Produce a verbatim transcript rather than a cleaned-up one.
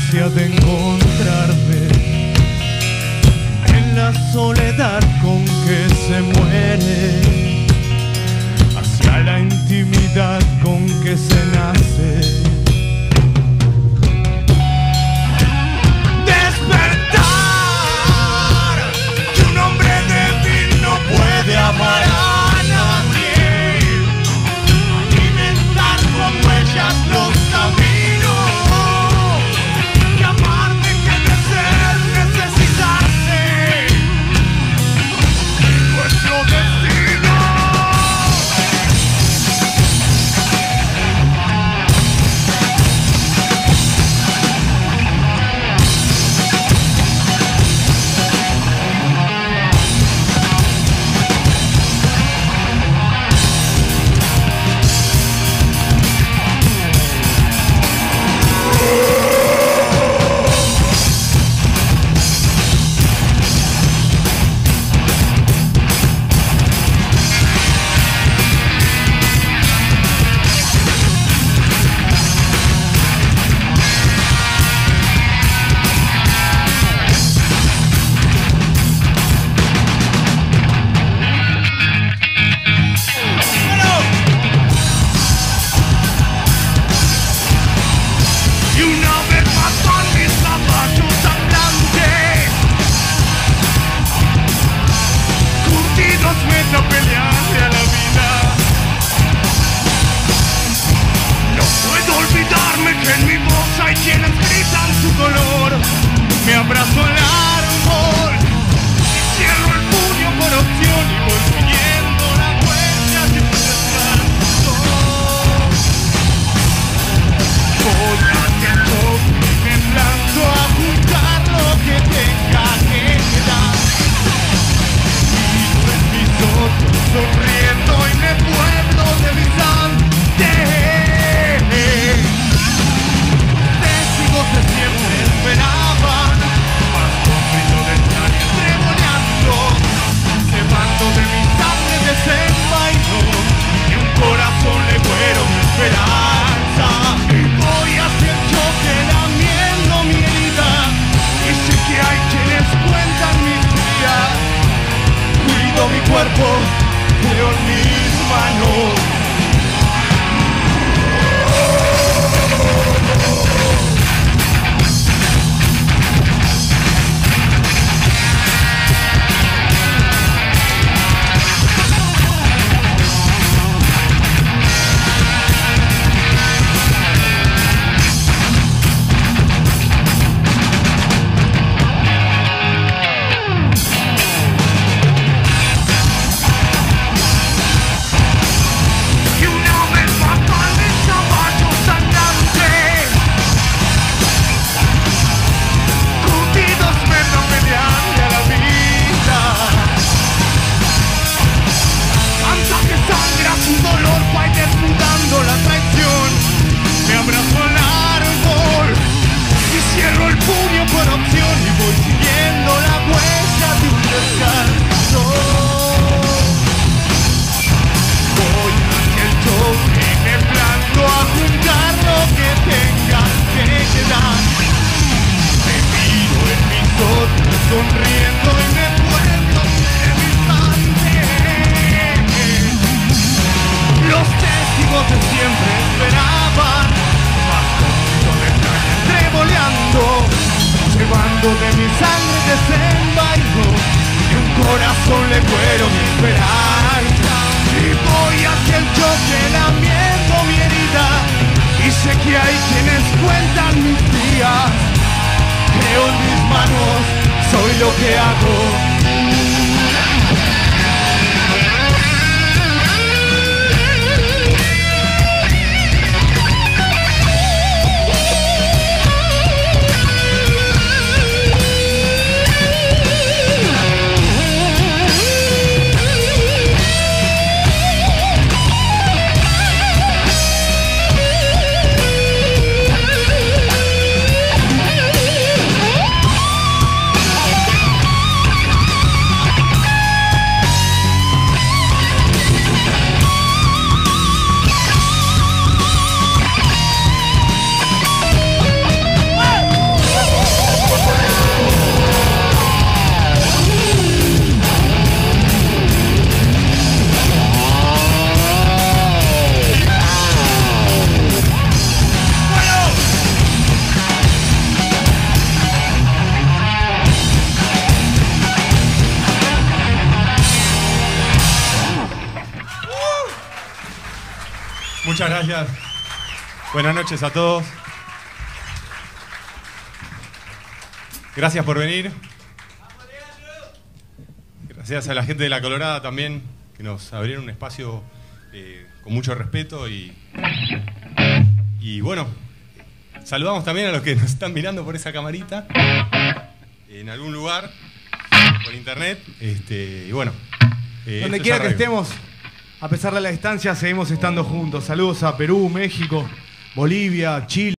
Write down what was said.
ansia de encontrarme en la soledad con que se muere, hacia la intimidad con que se nace. Despertar, que un hombre débil no puede amar a nadie, alimentar con huellas los caminos. Me abrazo al árbol y cierro el puño por opción y voy siguiendo la huella de tu descanso. Voy hacia el choque y me planto a juntar lo que tenga que quedar. Miro en mis ojos sonriendo y me pueblo de mi sangre. Testigos de siempre esperaban, más conmigo de estar entreboleando, cebando de mi sangre desenvainó y un corazón legüero mi esperanza. Y voy hacia el choque lamiendo mi herida, y sé que hay quienes cuentan mis días. Cuido mi cuerpo, creo en mis manos. Sonriendo y me puedo de mi sangre. Los testigos de siempre esperaban, más conmigo de estar entreboleando, llevando de mi sangre desenvainó y un corazón le cuero mi esperanza. Y voy hacia el choque lamiendo mi herida, y sé que hay quienes cuentan mis días. Creo en mis manos, soy lo que hago. Muchas gracias. Buenas noches a todos. Gracias por venir. Gracias a la gente de La Colorada también, que nos abrieron un espacio eh, con mucho respeto y, y bueno, saludamos también a los que nos están mirando por esa camarita en algún lugar, por internet, este, y bueno. Eh, Donde quiera que estemos, a pesar de la distancia, seguimos estando juntos. Saludos a Perú, México, Bolivia, Chile.